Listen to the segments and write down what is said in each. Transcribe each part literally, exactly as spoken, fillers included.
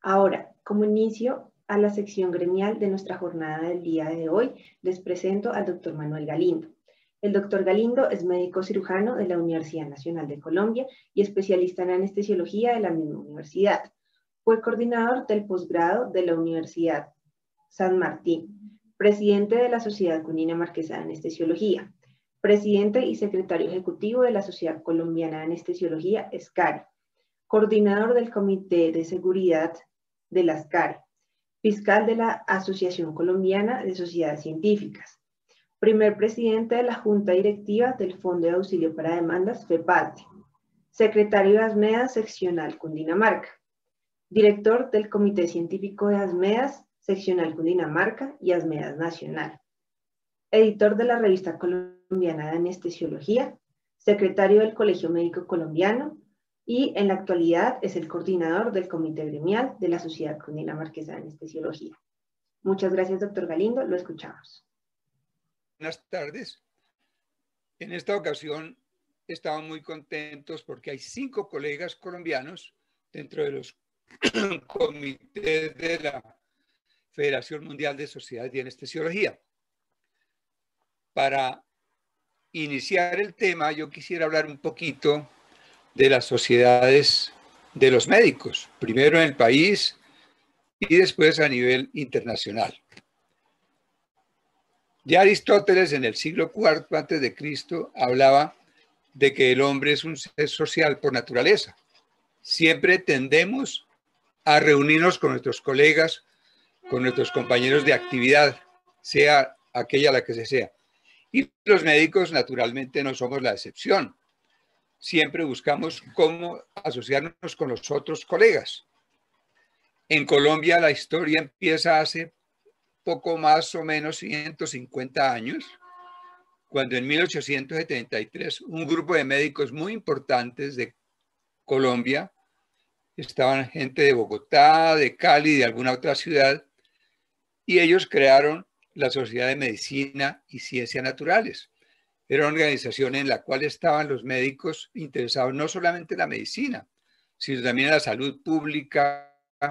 Ahora, como inicio a la sección gremial de nuestra jornada del día de hoy, les presento al doctor Manuel Galindo. El doctor Galindo es médico cirujano de la Universidad Nacional de Colombia y especialista en anestesiología de la misma universidad. Fue coordinador del posgrado de la Universidad San Martín, presidente de la Sociedad Cundinamarquesa de Anestesiología, presidente y secretario ejecutivo de la Sociedad Colombiana de Anestesiología, SCARI, coordinador del Comité de Seguridad de la SCARI, fiscal de la Asociación Colombiana de Sociedades Científicas, primer presidente de la Junta Directiva del Fondo de Auxilio para Demandas, FEPADE, secretario de ASMEDAS Seccional Cundinamarca, director del Comité Científico de ASMEDAS Seccional Cundinamarca y ASMEDAS Nacional, editor de la Revista Colombiana de Anestesiología, secretario del Colegio Médico Colombiano y en la actualidad es el coordinador del Comité Gremial de la Sociedad Cundinamarquesa de Anestesiología. Muchas gracias, doctor Galindo. Lo escuchamos. Buenas tardes. En esta ocasión estamos muy contentos porque hay cinco colegas colombianos dentro de los comités de la Federación Mundial de Sociedades de Anestesiología. Para iniciar el tema, yo quisiera hablar un poquito de las sociedades de los médicos, primero en el país y después a nivel internacional. Ya Aristóteles en el siglo cuarto antes de Cristo hablaba de que el hombre es un ser social por naturaleza. Siempre tendemos a reunirnos con nuestros colegas, con nuestros compañeros de actividad, sea aquella la que se sea. Y los médicos naturalmente no somos la excepción. Siempre buscamos cómo asociarnos con los otros colegas. En Colombia la historia empieza hace poco más o menos ciento cincuenta años, cuando en mil ochocientos setenta y tres un grupo de médicos muy importantes de Colombia, estaban gente de Bogotá, de Cali, de alguna otra ciudad, y ellos crearon la Sociedad de Medicina y Ciencias Naturales. Era una organización en la cual estaban los médicos interesados no solamente en la medicina, sino también en la salud pública,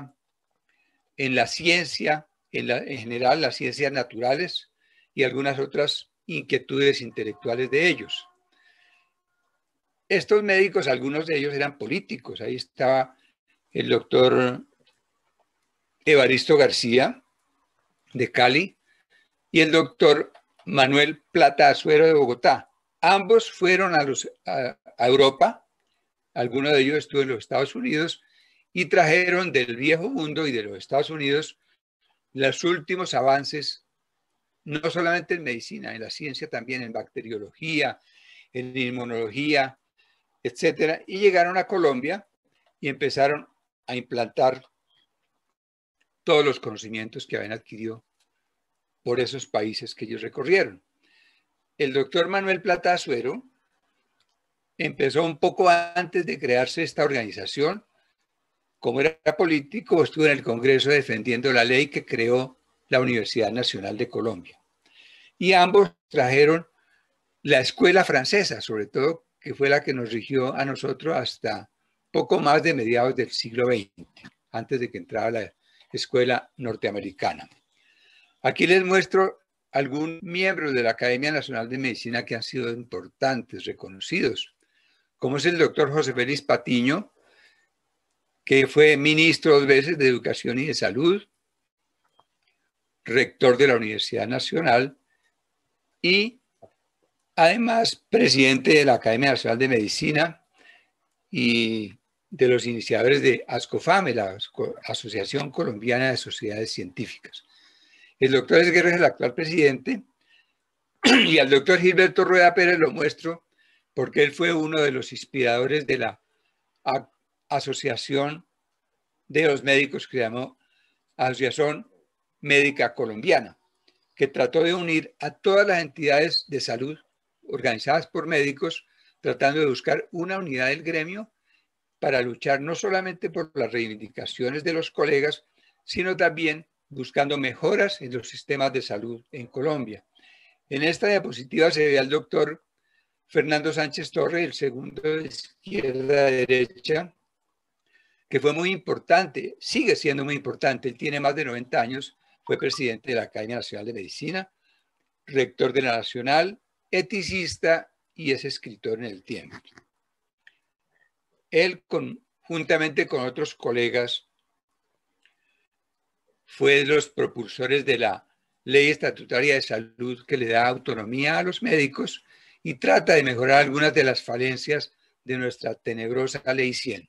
en la ciencia, en, la, en general las ciencias naturales y algunas otras inquietudes intelectuales de ellos. Estos médicos, algunos de ellos eran políticos. Ahí estaba el doctor Evaristo García de Cali y el doctor Manuel Plata Azuero de Bogotá. Ambos fueron a, los, a, a Europa, alguno de ellos estuvo en los Estados Unidos y trajeron del viejo mundo y de los Estados Unidos los últimos avances, no solamente en medicina, en la ciencia también, en bacteriología, en inmunología, etcétera, y llegaron a Colombia y empezaron a implantar todos los conocimientos que habían adquirido por esos países que ellos recorrieron. El doctor Manuel Plata Azuero empezó un poco antes de crearse esta organización. Como era político, estuvo en el Congreso defendiendo la ley que creó la Universidad Nacional de Colombia. Y ambos trajeron la escuela francesa, sobre todo, que fue la que nos rigió a nosotros hasta poco más de mediados del siglo veinte, antes de que entrara la escuela norteamericana. Aquí les muestro algunos miembros de la Academia Nacional de Medicina que han sido importantes, reconocidos, como es el doctor José Félix Patiño, que fue ministro dos veces de Educación y de Salud, rector de la Universidad Nacional y además presidente de la Academia Nacional de Medicina y de los iniciadores de ASCOFAME, la Asociación Colombiana de Sociedades Científicas. El doctor Esguerra es el actual presidente y al doctor Gilberto Rueda Pérez lo muestro porque él fue uno de los inspiradores de la Asociación de los Médicos que se llamó Asociación Médica Colombiana, que trató de unir a todas las entidades de salud organizadas por médicos, tratando de buscar una unidad del gremio para luchar no solamente por las reivindicaciones de los colegas, sino también buscando mejoras en los sistemas de salud en Colombia. En esta diapositiva se ve al doctor Fernando Sánchez Torre, el segundo de izquierda a derecha, que fue muy importante, sigue siendo muy importante. Él tiene más de noventa años, fue presidente de la Academia Nacional de Medicina, rector de la Nacional, eticista y es escritor en el tiempo. Él, con, juntamente con otros colegas, fue de los propulsores de la Ley Estatutaria de Salud que le da autonomía a los médicos y trata de mejorar algunas de las falencias de nuestra tenebrosa Ley cien.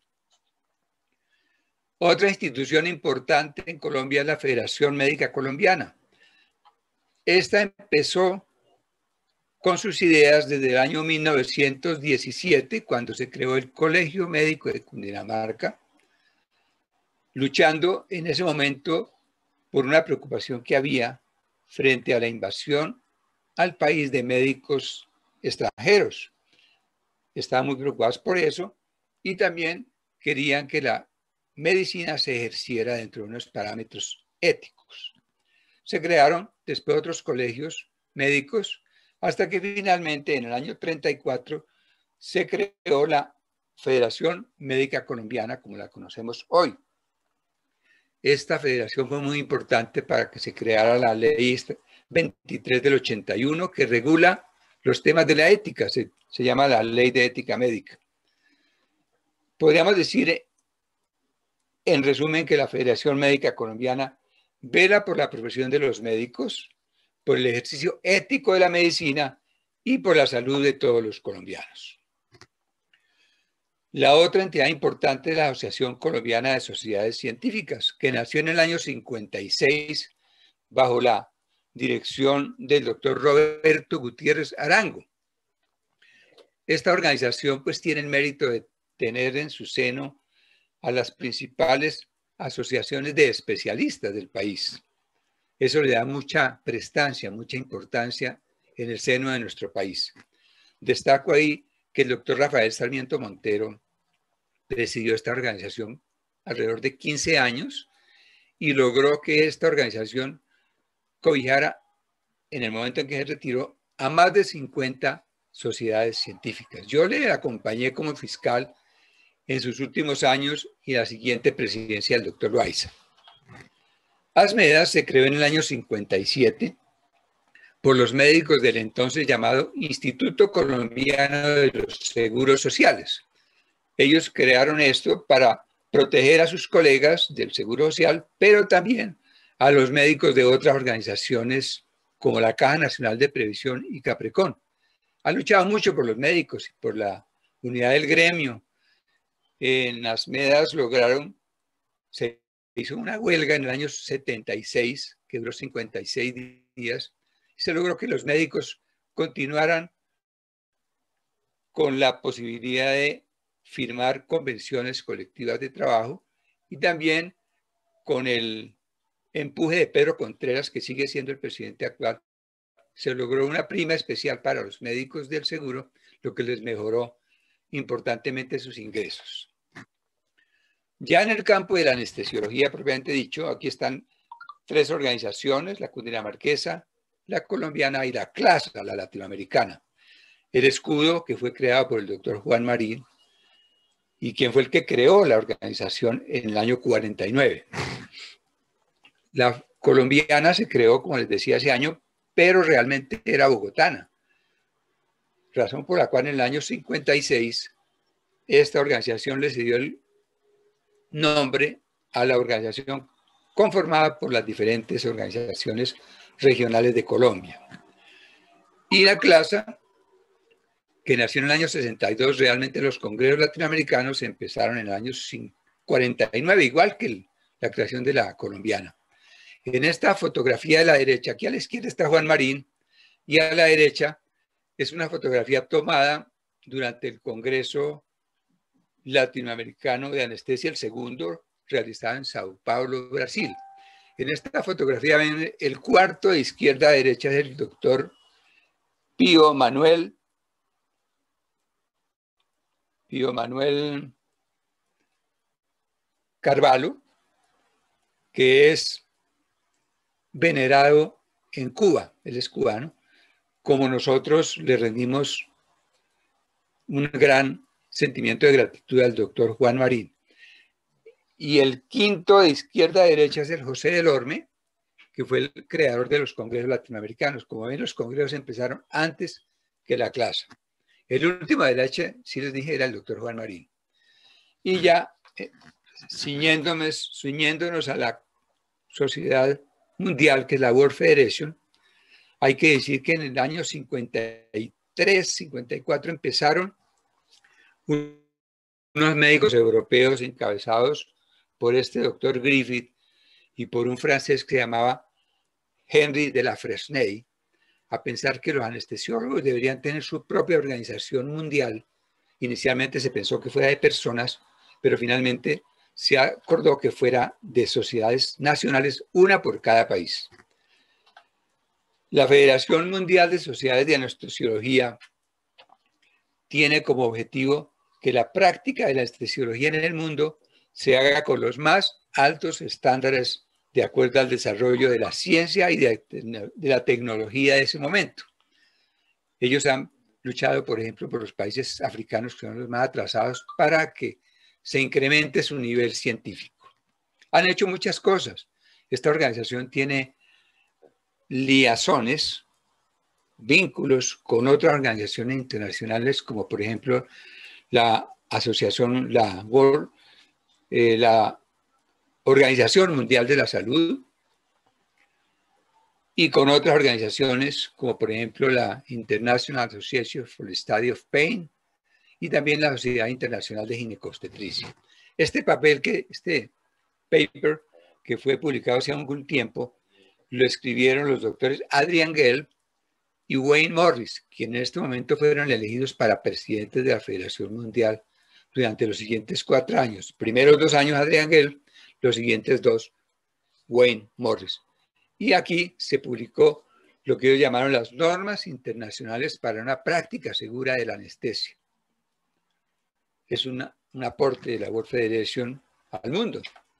Otra institución importante en Colombia es la Federación Médica Colombiana. Esta empezó con sus ideas desde el año mil novecientos diecisiete, cuando se creó el Colegio Médico de Cundinamarca, luchando en ese momento por una preocupación que había frente a la invasión al país de médicos extranjeros. Estaban muy preocupados por eso y también querían que la medicina se ejerciera dentro de unos parámetros éticos. Se crearon después otros colegios médicos hasta que finalmente en el año treinta y cuatro se creó la Federación Médica Colombiana como la conocemos hoy. Esta federación fue muy importante para que se creara la ley veintitrés del ochenta y uno que regula los temas de la ética, se, se llama la Ley de Ética Médica. Podríamos decir, en resumen, que la Federación Médica Colombiana vela por la profesión de los médicos, por el ejercicio ético de la medicina y por la salud de todos los colombianos. La otra entidad importante es la Asociación Colombiana de Sociedades Científicas, que nació en el año cincuenta y seis bajo la dirección del doctor Roberto Gutiérrez Arango. Esta organización pues tiene el mérito de tener en su seno a las principales asociaciones de especialistas del país. Eso le da mucha prestancia, mucha importancia en el seno de nuestro país. Destaco ahí que el doctor Rafael Sarmiento Montero presidió esta organización alrededor de quince años y logró que esta organización cobijara en el momento en que se retiró a más de cincuenta sociedades científicas. Yo le acompañé como fiscal en sus últimos años y la siguiente presidencia del doctor Loaiza. ASMEDA se creó en el año cincuenta y siete por los médicos del entonces llamado Instituto Colombiano de los Seguros Sociales. Ellos crearon esto para proteger a sus colegas del Seguro Social, pero también a los médicos de otras organizaciones como la Caja Nacional de Previsión y Caprecon. Han luchado mucho por los médicos y por la unidad del gremio. En las ASMEDAS lograron, se hizo una huelga en el año setenta y seis, que duró cincuenta y seis días, y se logró que los médicos continuaran con la posibilidad de firmar convenciones colectivas de trabajo y también con el empuje de Pedro Contreras, que sigue siendo el presidente actual, se logró una prima especial para los médicos del seguro, lo que les mejoró importantemente sus ingresos. Ya en el campo de la anestesiología propiamente dicho, aquí están tres organizaciones, la cundinamarquesa, la colombiana y la CLASA, la latinoamericana. El escudo, que fue creado por el doctor Juan Marín, y quien fue el que creó la organización en el año cuarenta y nueve. La colombiana se creó, como les decía, ese año, pero realmente era bogotana, razón por la cual en el año cincuenta y seis esta organización le dio el nombre a la organización conformada por las diferentes organizaciones regionales de Colombia. Y la CLASA, que nació en el año sesenta y dos, realmente los congresos latinoamericanos empezaron en el año cuarenta y nueve, igual que el, la creación de la colombiana. En esta fotografía de la derecha, aquí a la izquierda está Juan Marín, y a la derecha es una fotografía tomada durante el Congreso Latinoamericano de Anestesia, el segundo, realizado en Sao Paulo, Brasil. En esta fotografía ven el cuarto de izquierda a derecha es el doctor Pío Manuel Pío Manuel Carvalho, que es venerado en Cuba, él es cubano, como nosotros le rendimos un gran sentimiento de gratitud al doctor Juan Marín. Y el quinto de izquierda a derecha es el José Delorme, que fue el creador de los congresos latinoamericanos. Como ven, los congresos empezaron antes que la clase. El último de derecha, sí les dije, era el doctor Juan Marín. Y ya, eh, ciñéndonos, ciñéndonos a la sociedad mundial, que es la World Federation, hay que decir que en el año cincuenta y tres, cincuenta y cuatro empezaron unos médicos europeos encabezados por este doctor Griffith y por un francés que se llamaba Henry de la Fresnay, a pensar que los anestesiólogos deberían tener su propia organización mundial. Inicialmente se pensó que fuera de personas, pero finalmente se acordó que fuera de sociedades nacionales, una por cada país. La Federación Mundial de Sociedades de Anestesiología tiene como objetivo que la práctica de la anestesiología en el mundo se haga con los más altos estándares de acuerdo al desarrollo de la ciencia y de, de la tecnología de ese momento. Ellos han luchado, por ejemplo, por los países africanos, que son los más atrasados, para que se incremente su nivel científico. Han hecho muchas cosas. Esta organización tiene liazones, vínculos con otras organizaciones internacionales, como por ejemplo la asociación, la World, eh, la Organización Mundial de la Salud, y con otras organizaciones como por ejemplo la International Association for the Study of Pain y también la Sociedad Internacional de Ginecobstetricia. Este papel, que, este paper que fue publicado hace algún tiempo, lo escribieron los doctores Adrian Gell y Wayne Morris, quienes en este momento fueron elegidos para presidentes de la Federación Mundial durante los siguientes cuatro años. Primeros dos años Adrian Gell, los siguientes dos Wayne Morris. Y aquí se publicó lo que ellos llamaron las normas internacionales para una práctica segura de la anestesia. Es una, un aporte de la World Federation al mundo.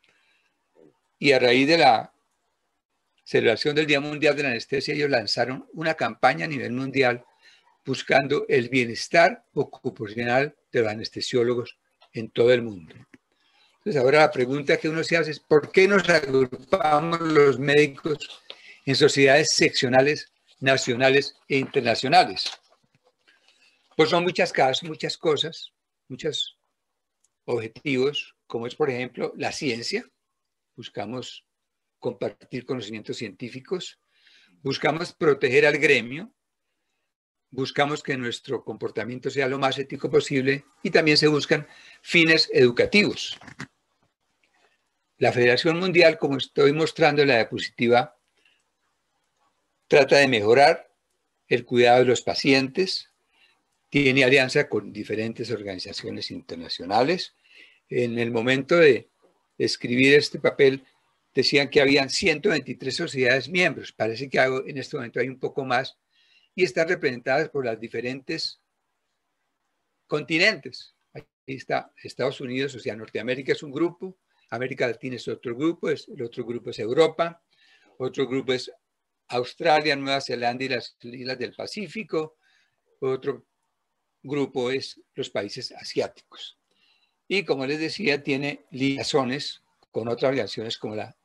Y a raíz de la celebración del Día Mundial de la Anestesia, ellos lanzaron una campaña a nivel mundial buscando el bienestar ocupacional de los anestesiólogos en todo el mundo. Entonces ahora la pregunta que uno se hace es ¿por qué nos agrupamos los médicos en sociedades seccionales, nacionales e internacionales? Pues son muchas cosas, muchas cosas, muchos objetivos, como es por ejemplo la ciencia. Buscamos compartir conocimientos científicos, buscamos proteger al gremio, buscamos que nuestro comportamiento sea lo más ético posible y también se buscan fines educativos. La Federación Mundial, como estoy mostrando en la diapositiva, trata de mejorar el cuidado de los pacientes, tiene alianza con diferentes organizaciones internacionales. En el momento de escribir este papel, decían que habían ciento veintitrés sociedades miembros. Parece que en este momento hay un poco más y están representadas por los diferentes continentes. Ahí está Estados Unidos, o sea, Norteamérica es un grupo, América Latina es otro grupo, es, el otro grupo es Europa, otro grupo es Australia, Nueva Zelanda y las islas del Pacífico, otro grupo es los países asiáticos. Y como les decía, tiene liazones con otras organizaciones como la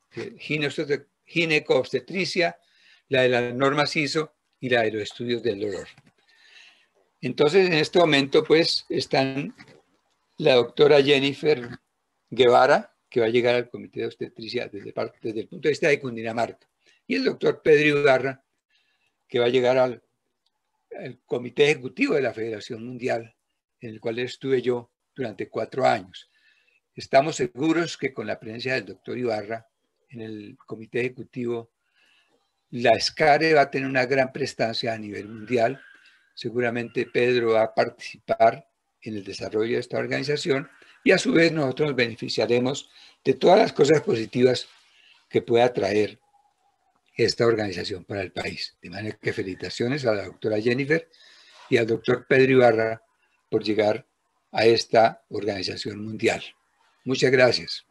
ginecobstetricia, la de las normas I S O y la de los estudios del dolor. Entonces, en este momento, pues, están la doctora Jennifer Guevara, que va a llegar al Comité de Obstetricia desde, desde el punto de vista de Cundinamarca, y el doctor Pedro Ibarra, que va a llegar al, al Comité Ejecutivo de la Federación Mundial, en el cual estuve yo durante cuatro años. Estamos seguros que con la presencia del doctor Ibarra en el Comité Ejecutivo, la SCARE va a tener una gran prestancia a nivel mundial. Seguramente Pedro va a participar en el desarrollo de esta organización y a su vez nosotros nos beneficiaremos de todas las cosas positivas que pueda traer esta organización para el país. De manera que felicitaciones a la doctora Jennifer y al doctor Pedro Ibarra por llegar a esta organización mundial. Muchas gracias.